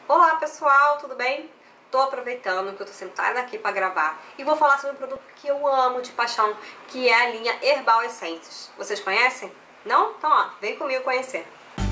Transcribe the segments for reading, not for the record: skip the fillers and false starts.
Olá pessoal, tudo bem? Tô aproveitando que eu tô sentada aqui pra gravar e vou falar sobre um produto que eu amo de paixão, que é a linha Herbal Essences. Vocês conhecem? Não? Então ó, vem comigo conhecer.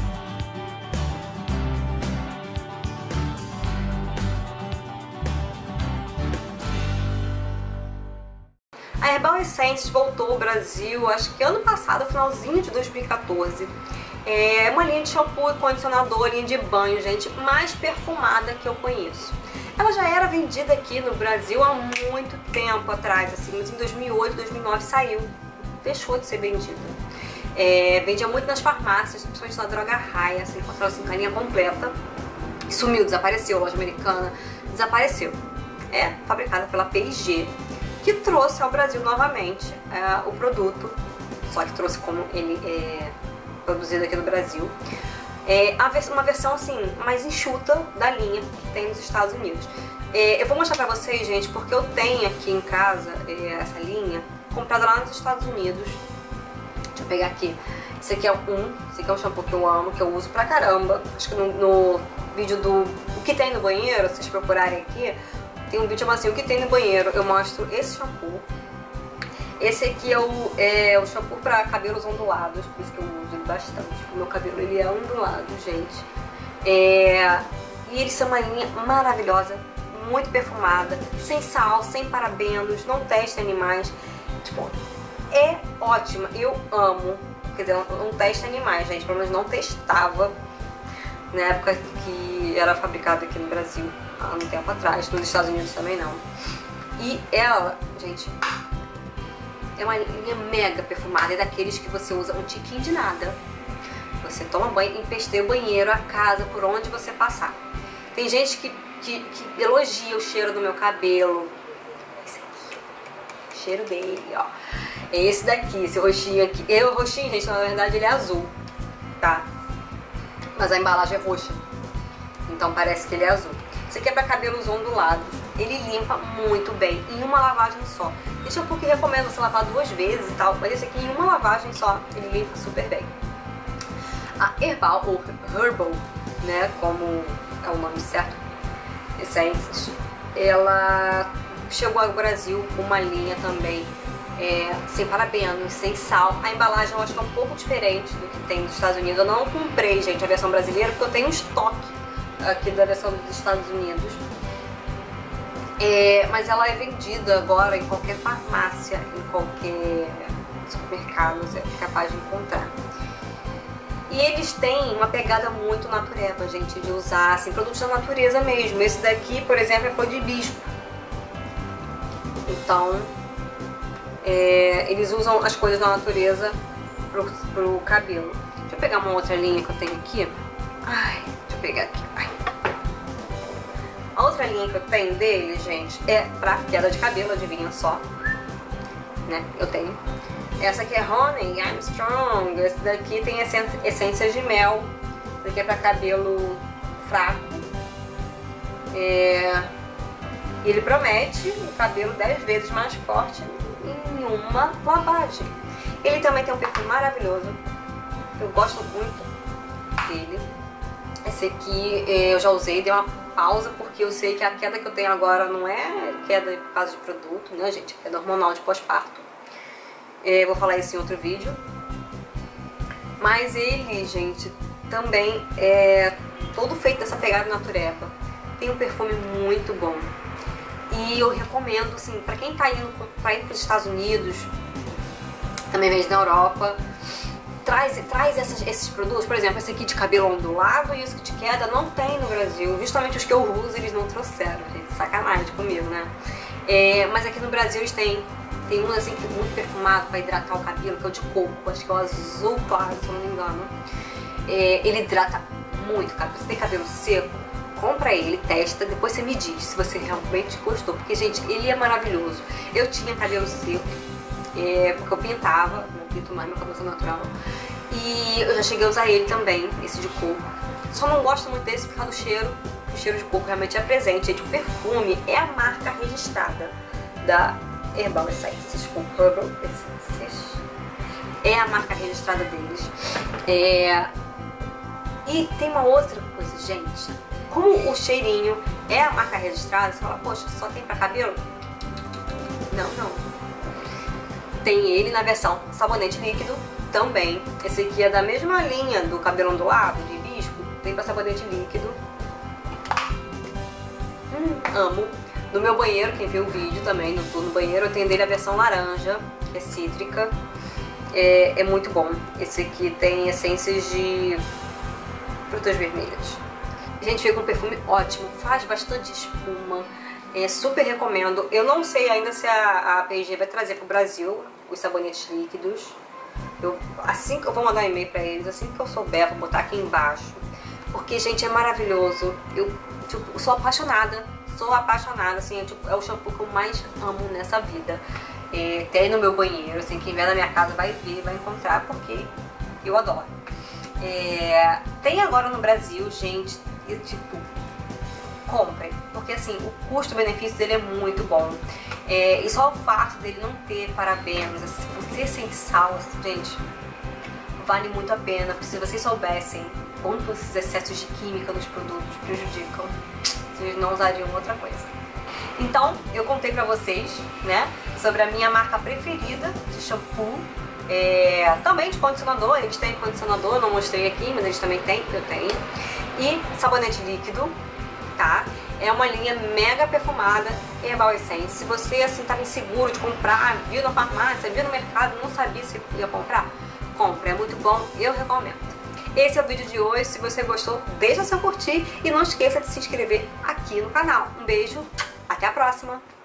A Herbal Essences voltou ao Brasil, acho que ano passado, finalzinho de 2014. É uma linha de shampoo e condicionador, linha de banho, gente, mais perfumada que eu conheço. Ela já era vendida aqui no Brasil há muito tempo atrás, assim, mas em 2008, 2009 saiu, deixou de ser vendida. Vendia muito nas farmácias, principalmente na Droga Raia, assim, encontrava assim, a linha completa. Sumiu, desapareceu, loja americana, desapareceu. É fabricada pela P&G, que trouxe ao Brasil novamente o produto, só que trouxe como ele é produzido aqui no Brasil. Uma versão assim, mais enxuta da linha que tem nos Estados Unidos. Eu vou mostrar pra vocês, gente, porque eu tenho aqui em casa essa linha comprada lá nos Estados Unidos. Deixa eu pegar aqui. Esse aqui é um shampoo que eu amo, que eu uso pra caramba. Acho que no vídeo do o que tem no banheiro, se vocês procurarem aqui, tem um vídeo chamado assim, o que tem no banheiro, eu mostro esse shampoo. Esse aqui é o shampoo para cabelos ondulados, por isso que eu uso ele bastante. O meu cabelo ele é ondulado, gente. E eles são uma linha maravilhosa, muito perfumada, sem sal, sem parabenos, não testa animais. Tipo, é ótima, eu amo. Quer dizer, não testa animais, gente, pelo menos não testava na época que era fabricado aqui no Brasil, há um tempo atrás, nos Estados Unidos também não. E ela, gente, é uma linha mega perfumada, é daqueles que você usa um tiquinho de nada. Você toma banho, empesteia o banheiro, a casa, por onde você passar. Tem gente que elogia o cheiro do meu cabelo. Esse aqui, o cheiro dele, ó. É esse daqui, esse roxinho aqui. O roxinho, gente, na verdade ele é azul, tá? Mas a embalagem é roxa, então parece que ele é azul. Esse aqui é para cabelos ondulados. Ele limpa muito bem, em uma lavagem só. Tem shampoo que recomenda você lavar 2 vezes e tal, mas esse aqui em uma lavagem só, ele limpa super bem. A Herbal, ou Herbal, né, como é o nome certo, Essences, ela chegou ao Brasil com uma linha também sem parabenos, sem sal. A embalagem eu acho que é um pouco diferente do que tem nos Estados Unidos. Eu não comprei, gente, a versão brasileira, porque eu tenho um estoque aqui da versão dos Estados Unidos. Mas ela é vendida agora em qualquer farmácia, em qualquer supermercado, você é capaz de encontrar. E eles têm uma pegada muito natureba, gente, de usar assim, produtos da natureza mesmo. Esse daqui, por exemplo, é flor de hibisco. Então, eles usam as coisas da natureza pro cabelo. Deixa eu pegar uma outra linha que eu tenho aqui. Ai, deixa eu pegar aqui. Ai. A outra linha que eu tenho dele, gente, é pra queda de cabelo, adivinha só, né? Eu tenho. Essa aqui é Honey Armstrong. Esse daqui tem essências de mel. Esse daqui é pra cabelo fraco. Ele promete o cabelo 10 vezes mais forte em uma lavagem. Ele também tem um perfume maravilhoso. Eu gosto muito dele. Esse aqui eu já usei, dei uma pausa porque eu sei que a queda que eu tenho agora não é queda por causa de produto, né, gente? É queda hormonal de pós-parto. Vou falar isso em outro vídeo. Mas ele, gente, também é todo feito dessa pegada natureba. Tem um perfume muito bom. E eu recomendo, assim, pra quem tá indo para os Estados Unidos, também vende na Europa, traz esses produtos. Por exemplo, esse aqui de cabelo ondulado e esse de queda não tem no Brasil. Justamente os que eu uso eles não trouxeram, gente. Sacanagem comigo, né? Mas aqui no Brasil eles têm um assim que é muito perfumado para hidratar o cabelo, que é o de coco. Acho que é o azul claro, se eu não me engano. Ele hidrata muito o cabelo. Se tem cabelo seco, compra ele, testa, depois você me diz se você realmente gostou. Porque, gente, ele é maravilhoso. Eu tinha cabelo seco, porque eu pintava, não pinto mais, meu cabelo é natural. E eu já cheguei a usar ele também, esse de coco. Só não gosto muito desse por causa do cheiro. O cheiro de coco realmente é presente. Gente, o perfume é a marca registrada da Herbal Essences, com Herbal Essences. É a marca registrada deles. E tem uma outra coisa, gente. como o cheirinho é a marca registrada, você fala, poxa, só tem pra cabelo? Não, não. Tem ele na versão sabonete líquido também. Esse aqui é da mesma linha do cabelo ondulado, de hibisco. Tem pra sabonete líquido. Amo. No meu banheiro, quem viu o vídeo também, no banheiro, eu tenho dele a versão laranja, que é cítrica. É muito bom. Esse aqui tem essências de frutas vermelhas. Gente, fica um perfume ótimo, faz bastante espuma, super recomendo. Eu não sei ainda se a P&G vai trazer pro Brasil os sabonetes líquidos. Assim que eu vou mandar um e-mail pra eles, assim que eu souber, vou botar aqui embaixo. Porque, gente, é maravilhoso. Eu sou apaixonada, assim, é o shampoo que eu mais amo nessa vida. Tem no meu banheiro, assim, quem vier na minha casa vai ver, vai encontrar, porque eu adoro. Tem agora no Brasil, gente, e tipo, comprem, porque assim, o custo-benefício dele é muito bom. E só o fato dele não ter parabenos, assim, ser sem sal, assim, gente, vale muito a pena, porque se vocês soubessem quanto esses excessos de química nos produtos prejudicam, vocês não usariam outra coisa. Então, eu contei pra vocês, né, sobre a minha marca preferida de shampoo, também de condicionador. Eles têm condicionador, não mostrei aqui, mas eles também têm, eu tenho. E sabonete líquido, tá? É uma linha mega perfumada, Herbal Essence. Se você, assim, tava inseguro de comprar, viu na farmácia, viu no mercado, não sabia se ia comprar, compra, é muito bom, eu recomendo. Esse é o vídeo de hoje. Se você gostou, deixa seu curtir e não esqueça de se inscrever aqui no canal. Um beijo, até a próxima!